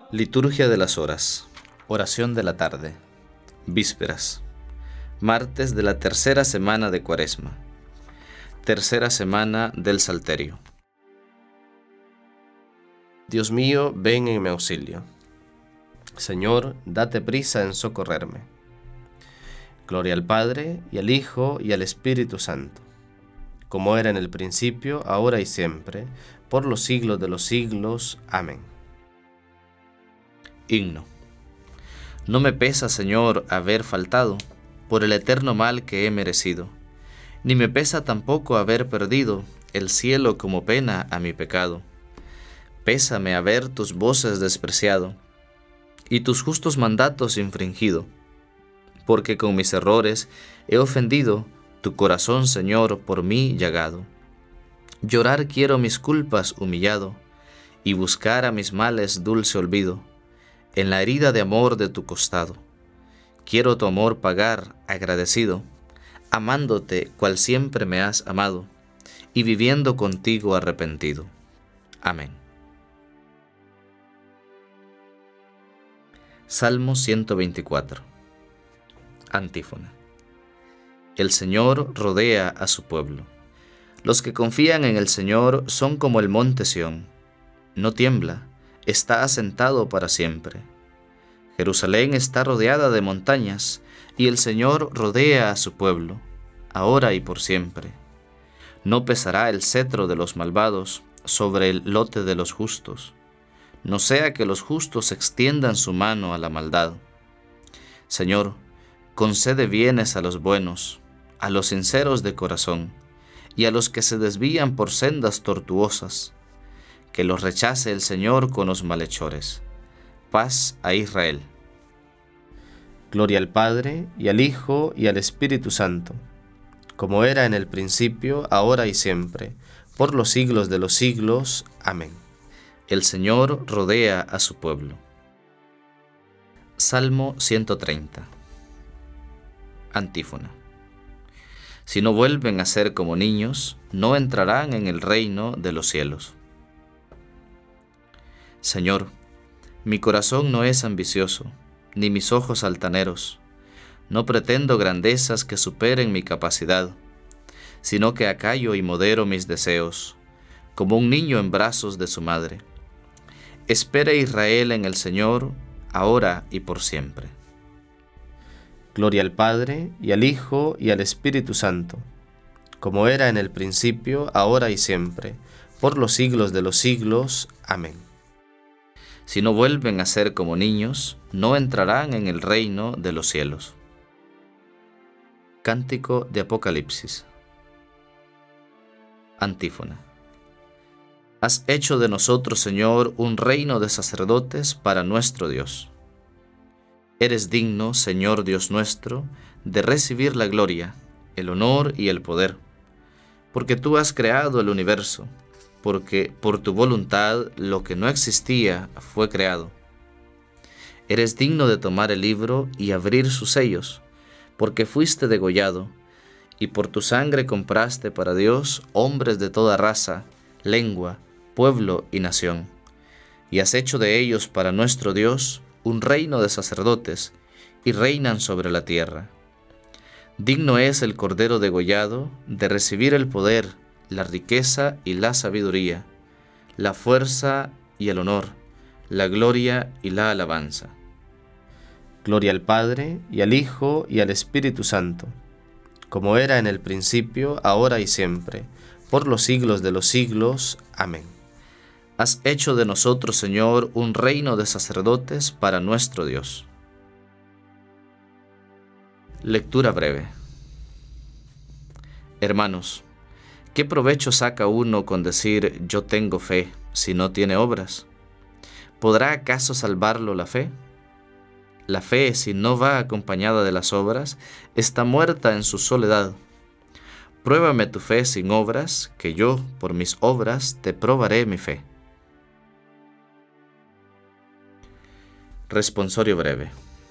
Liturgia de las Horas. Oración de la tarde. Vísperas. Martes de la tercera semana de Cuaresma. Tercera semana del Salterio. Dios mío, ven en mi auxilio. Señor, date prisa en socorrerme. Gloria al Padre, y al Hijo, y al Espíritu Santo, como era en el principio, ahora y siempre, por los siglos de los siglos. Amén. Himno. No me pesa, Señor, haber faltado por el eterno mal que he merecido, ni me pesa tampoco haber perdido el cielo como pena a mi pecado. Pésame haber tus voces despreciado y tus justos mandatos infringido, porque con mis errores he ofendido tu corazón, Señor, por mí llagado. Llorar quiero mis culpas humillado, y buscar a mis males dulce olvido, en la herida de amor de tu costado. Quiero tu amor pagar agradecido, amándote cual siempre me has amado, y viviendo contigo arrepentido. Amén. Salmo 124. Antífona. El Señor rodea a su pueblo. Los que confían en el Señor son como el monte Sión. No tiembla, está asentado para siempre. Jerusalén está rodeada de montañas, y el Señor rodea a su pueblo, ahora y por siempre. No pesará el cetro de los malvados sobre el lote de los justos, no sea que los justos extiendan su mano a la maldad. Señor, concede bienes a los buenos, a los sinceros de corazón, y a los que se desvían por sendas tortuosas. Que los rechace el Señor con los malhechores. Paz a Israel. Gloria al Padre, y al Hijo, y al Espíritu Santo, como era en el principio, ahora y siempre, por los siglos de los siglos. Amén. El Señor rodea a su pueblo. Salmo 130. Antífona. Si no vuelven a ser como niños, no entrarán en el reino de los cielos. Señor, mi corazón no es ambicioso, ni mis ojos altaneros. No pretendo grandezas que superen mi capacidad, sino que acallo y modero mis deseos, como un niño en brazos de su madre. Espere Israel en el Señor, ahora y por siempre. Gloria al Padre, y al Hijo, y al Espíritu Santo, como era en el principio, ahora y siempre, por los siglos de los siglos. Amén. Si no vuelven a ser como niños, no entrarán en el reino de los cielos. Cántico de Apocalipsis. Antífona. Has hecho de nosotros, Señor, un reino de sacerdotes para nuestro Dios. Eres digno, Señor Dios nuestro, de recibir la gloria, el honor y el poder, porque tú has creado el universo, porque por tu voluntad lo que no existía fue creado. Eres digno de tomar el libro y abrir sus sellos, porque fuiste degollado, y por tu sangre compraste para Dios hombres de toda raza, lengua, pueblo y nación, y has hecho de ellos para nuestro Dios un reino de sacerdotes, y reinan sobre la tierra. Digno es el Cordero degollado de recibir el poder, la riqueza y la sabiduría, la fuerza y el honor, la gloria y la alabanza. Gloria al Padre, y al Hijo, y al Espíritu Santo, como era en el principio, ahora y siempre, por los siglos de los siglos. Amén. Has hecho de nosotros, Señor, un reino de sacerdotes para nuestro Dios. Lectura breve. Hermanos, ¿qué provecho saca uno con decir yo tengo fe si no tiene obras? ¿Podrá acaso salvarlo la fe? La fe, si no va acompañada de las obras, está muerta en su soledad. Pruébame tu fe sin obras, que yo, por mis obras, te probaré mi fe. Responsorio breve.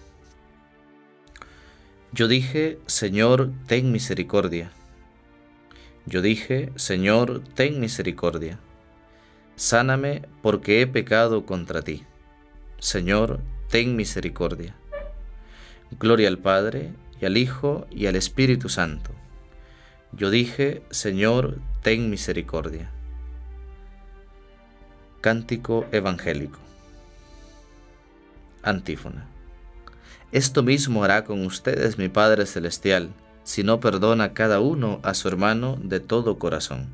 Yo dije, Señor, ten misericordia. Yo dije, Señor, ten misericordia. Sáname porque he pecado contra ti. Señor, ten misericordia. Gloria al Padre, y al Hijo, y al Espíritu Santo. Yo dije, Señor, ten misericordia. Cántico evangélico. Antífona. Esto mismo hará con ustedes mi Padre Celestial, si no perdona cada uno a su hermano de todo corazón.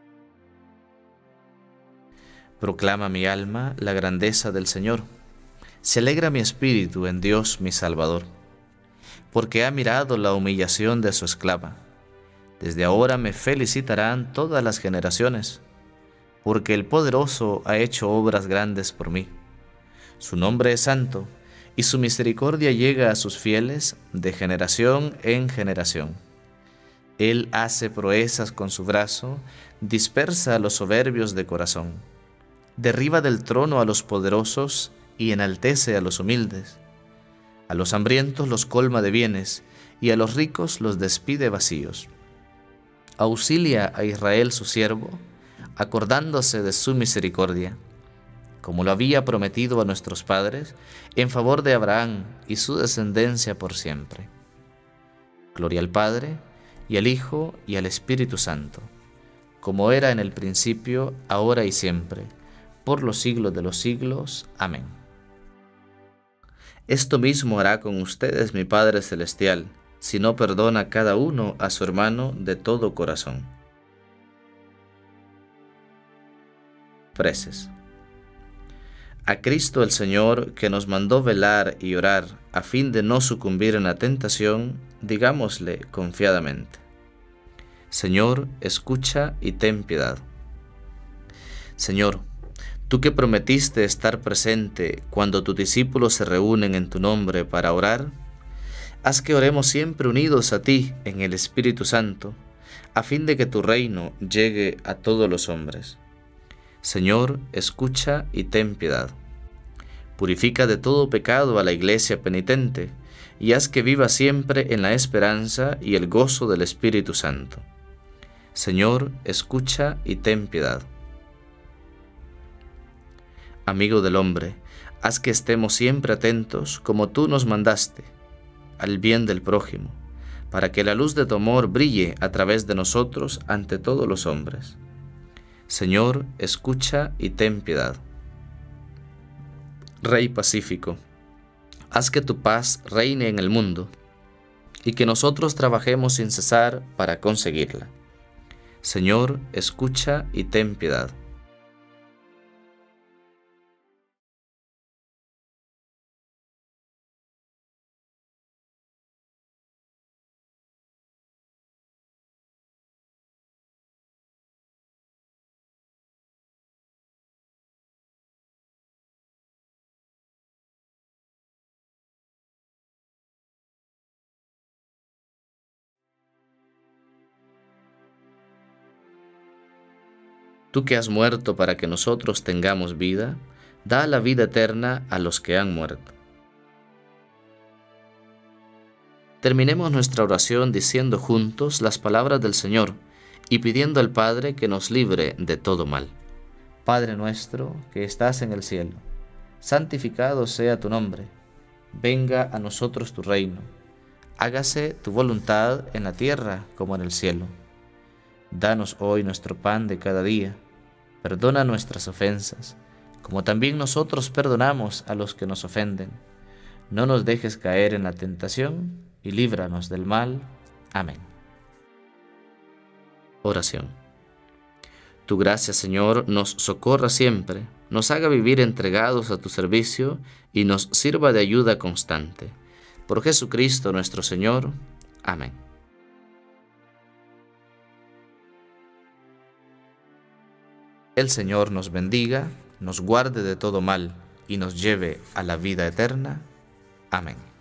Proclama mi alma la grandeza del Señor. Se alegra mi espíritu en Dios mi Salvador, porque ha mirado la humillación de su esclava. Desde ahora me felicitarán todas las generaciones, porque el Poderoso ha hecho obras grandes por mí. Su nombre es santo, y su misericordia llega a sus fieles de generación en generación. Él hace proezas con su brazo, dispersa a los soberbios de corazón. Derriba del trono a los poderosos y enaltece a los humildes. A los hambrientos los colma de bienes, y a los ricos los despide vacíos. Auxilia a Israel su siervo, acordándose de su misericordia, como lo había prometido a nuestros padres, en favor de Abraham y su descendencia por siempre. Gloria al Padre, y al Hijo, y al Espíritu Santo, como era en el principio, ahora y siempre, por los siglos de los siglos. Amén. Esto mismo hará con ustedes mi Padre Celestial, si no perdona cada uno a su hermano de todo corazón. Preces. A Cristo el Señor, que nos mandó velar y orar a fin de no sucumbir en la tentación, digámosle confiadamente: Señor, escucha y ten piedad. Señor, tú que prometiste estar presente cuando tus discípulos se reúnen en tu nombre para orar, haz que oremos siempre unidos a ti en el Espíritu Santo, a fin de que tu reino llegue a todos los hombres. Señor, escucha y ten piedad. Purifica de todo pecado a la Iglesia penitente, y haz que viva siempre en la esperanza y el gozo del Espíritu Santo. Señor, escucha y ten piedad. Amigo del hombre, haz que estemos siempre atentos, como tú nos mandaste, al bien del prójimo, para que la luz de tu amor brille a través de nosotros ante todos los hombres. Señor, escucha y ten piedad. Rey pacífico, haz que tu paz reine en el mundo, y que nosotros trabajemos sin cesar para conseguirla. Señor, escucha y ten piedad. Tú que has muerto para que nosotros tengamos vida, da la vida eterna a los que han muerto. Terminemos nuestra oración diciendo juntos las palabras del Señor y pidiendo al Padre que nos libre de todo mal. Padre nuestro que estás en el cielo, santificado sea tu nombre. Venga a nosotros tu reino. Hágase tu voluntad en la tierra como en el cielo. Danos hoy nuestro pan de cada día. Perdona nuestras ofensas, como también nosotros perdonamos a los que nos ofenden. No nos dejes caer en la tentación, y líbranos del mal. Amén. Oración. Tu gracia, Señor, nos socorra siempre, nos haga vivir entregados a tu servicio y nos sirva de ayuda constante. Por Jesucristo nuestro Señor. Amén. El Señor nos bendiga, nos guarde de todo mal y nos lleve a la vida eterna. Amén.